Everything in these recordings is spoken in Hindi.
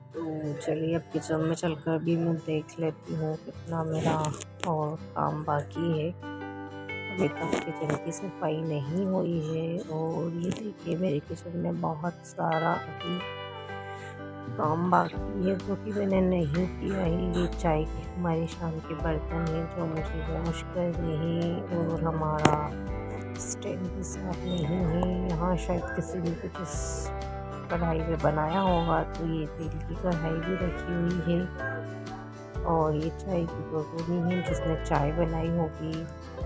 तो चलिए अब किचन में चलकर भी मैं देख लेती हूँ कितना मेरा और काम बाकी है। अभी तक किचन की सफाई नहीं हुई है और ये देखिए मेरे किचन में बहुत सारा अभी काम बाकी है जो कि मैंने नहीं किया है। ये चाय के हमारे शाम के बर्तन हैं जो मुझे वॉश करने हैं और हमारा स्टैंड भी साफ नहीं है। यहाँ शायद किसी ने कुछ इस कढ़ाई में बनाया होगा, तो ये तेल की कढ़ाई भी रखी हुई है और ये चाय की भगोनी है जिसमें चाय बनाई होगी।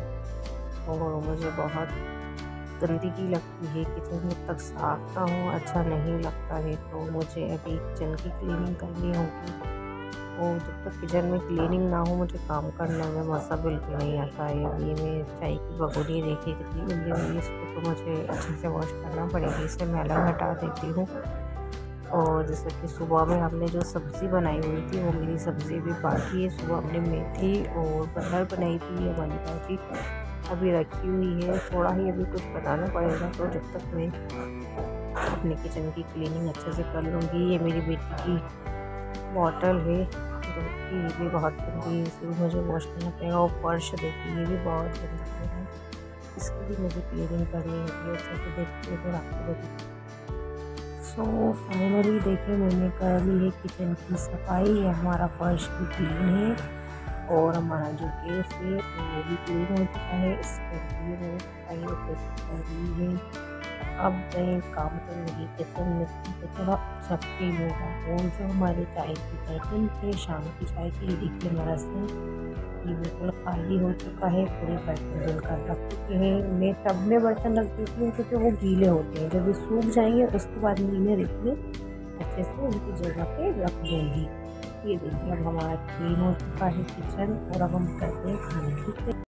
और मुझे बहुत गंदगी लगती है किचन, जब तक साफ ना हो अच्छा नहीं लगता है। तो मुझे अभी किचन की क्लीनिंग करनी होगी और जब तक किचन में क्लीनिंग ना हो मुझे काम करने में मज़ा बिल्कुल नहीं आता है। ये मैं चाय की भगोनी देखिए कितनी गंदी हुई, इसको तो मुझे अच्छे से वॉश करना पड़ेगी। इसे मैला हटा देती हूँ। और जैसे कि सुबह में हमने जो सब्ज़ी बनाई हुई थी वो मेरी सब्ज़ी भी बाकी है। सुबह हमने मेथी और बरहर बनाई थी, ये वाली भाजी अभी रखी हुई है। थोड़ा ही अभी कुछ बनाना पड़ेगा, तो जब तक मैं अपने किचन की क्लीनिंग अच्छे से कर लूँगी। ये मेरी बेटी की बॉटल है जो कि ये भी बहुत गंदी है, इसे भी मुझे वॉश करना पड़ेगा। और फर्श देखिए ये भी बहुत गंदा है, इसकी भी मुझे क्लीनिंग करनी होगी अच्छे से। देखिए फिर आपको बताइए। सो फाइनली देखिए मैंने कर ली है किचन की सफाई। हमारा फर्श भी क्लीन है और हमारा जो गैस है वो भी क्लीन हो चुका है। इसके लिए मैंने सफाई अच्छे से कर ली है। अब मैं काम करूँगी किचन में, तो थोड़ा अच्छा फील होगा। और जो हमारे चाय के बर्तन थे शाम की चाय के, ये देखिए मेरा सिंक ये बिल्कुल खाली हो चुका है। पूरे बर्तन धुलकर रख चुके हैं। मैं टब में बर्तन रख देती हूँ क्योंकि वो गीले होते हैं, जब ये सूख जाएंगे उसके बाद मैं इन्हें देखिए अच्छे से उनकी जगह पे रख दूँगी। ये देखिए अब हमारा क्लीन हो चुका है किचन और अब हम करते हैं खाने की